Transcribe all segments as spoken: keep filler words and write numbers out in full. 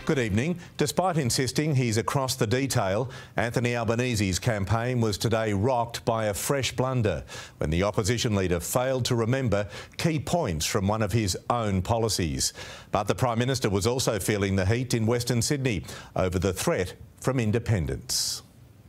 Good evening. Despite insisting he's across the detail, Anthony Albanese's campaign was today rocked by a fresh blunder when the opposition leader failed to remember key points from one of his own policies. But the Prime Minister was also feeling the heat in Western Sydney over the threat from independents.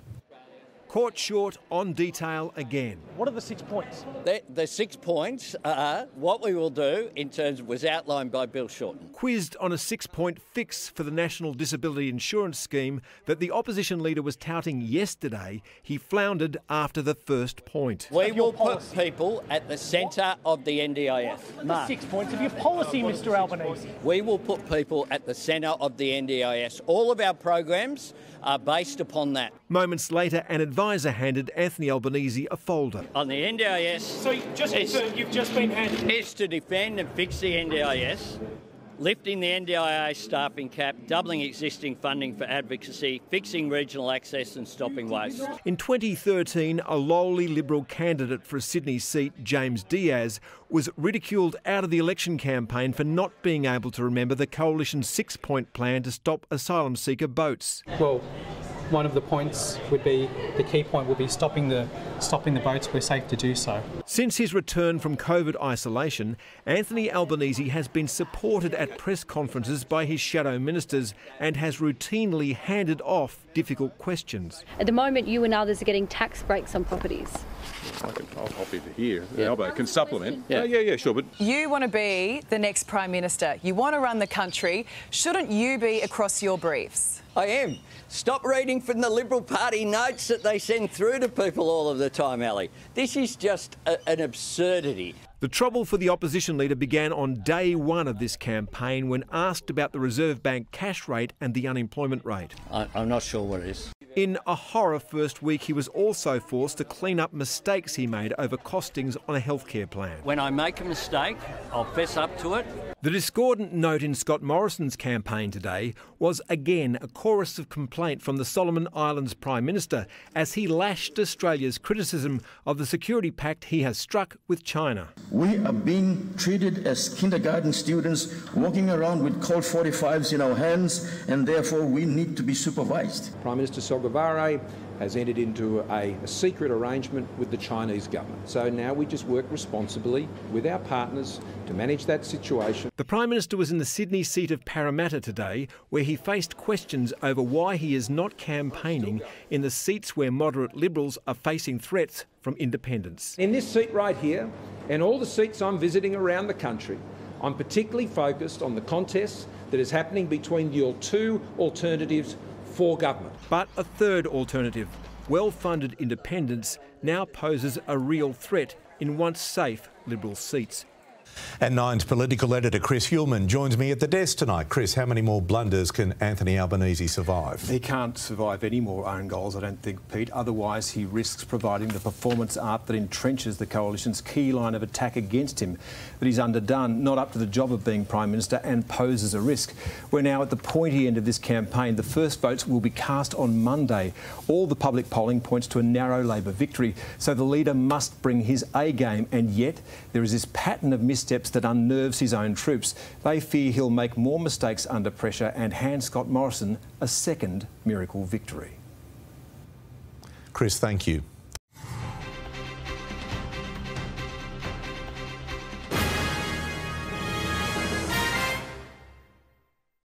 Caught short on detail again. What are the six points? The, the six points are what we will do in terms of was outlined by Bill Shorten. Quizzed on a six-point fix for the National Disability Insurance Scheme that the opposition leader was touting yesterday, he floundered after the first point. We will put people at the centre of the N D I S. The six points of your policy, Mister Albanese. We will put people at the centre of the N D I S. All of our programs are based upon that. Moments later, an advisor handed Anthony Albanese a folder. On the N D I S, So you just confirmed you've just been handed... It's to defend and fix the N D I S, lifting the N D I A staffing cap, doubling existing funding for advocacy, fixing regional access and stopping waste. In twenty thirteen, a lowly Liberal candidate for a Sydney seat, James Diaz, was ridiculed out of the election campaign for not being able to remember the Coalition's six-point plan to stop asylum seeker boats. Well, one of the points would be, the key point would be stopping the stopping the boats where safe to do so. Since his return from COVID isolation, Anthony Albanese has been supported at press conferences by his shadow ministers and has routinely handed off difficult questions. At the moment, you and others are getting tax breaks on properties. I can, I'll hop into here. Yeah. Albo can supplement. Yeah. Oh, yeah, yeah, sure. But you want to be the next Prime Minister. You want to run the country. Shouldn't you be across your briefs? I am. Stop reading from the Liberal Party notes that they send through to people all of the time, Ali. This is just a, an absurdity. The trouble for the opposition leader began on day one of this campaign when asked about the Reserve Bank cash rate and the unemployment rate. I, I'm not sure what it is. In a horror first week, he was also forced to clean up mistakes he made over costings on a healthcare plan. When I make a mistake, I'll fess up to it. The discordant note in Scott Morrison's campaign today was again a chorus of complaint from the Solomon Islands Prime Minister as he lashed Australia's criticism of the security pact he has struck with China. We are being treated as kindergarten students, walking around with Colt forty-fives in our hands, and therefore we need to be supervised. Prime Minister Sogavare has entered into a, a secret arrangement with the Chinese government. So now we just work responsibly with our partners to manage that situation. The Prime Minister was in the Sydney seat of Parramatta today, where he faced questions over why he is not campaigning in the seats where moderate Liberals are facing threats from independents. In this seat right here, and all the seats I'm visiting around the country, I'm particularly focused on the contest that is happening between your two alternatives for government. But a third alternative, well-funded independence, now poses a real threat in once safe Liberal seats. And Nine's political editor Chris Hillman joins me at the desk tonight. Chris, how many more blunders can Anthony Albanese survive? He can't survive any more own goals, I don't think, Pete. Otherwise, he risks providing the performance art that entrenches the Coalition's key line of attack against him. But he's underdone, not up to the job of being Prime Minister, and poses a risk. We're now at the pointy end of this campaign. The first votes will be cast on Monday. All the public polling points to a narrow Labor victory. So the leader must bring his A game, and yet there is this pattern of missteps that unnerves his own troops. They fear he'll make more mistakes under pressure and hand Scott Morrison a second miracle victory. Chris, thank you.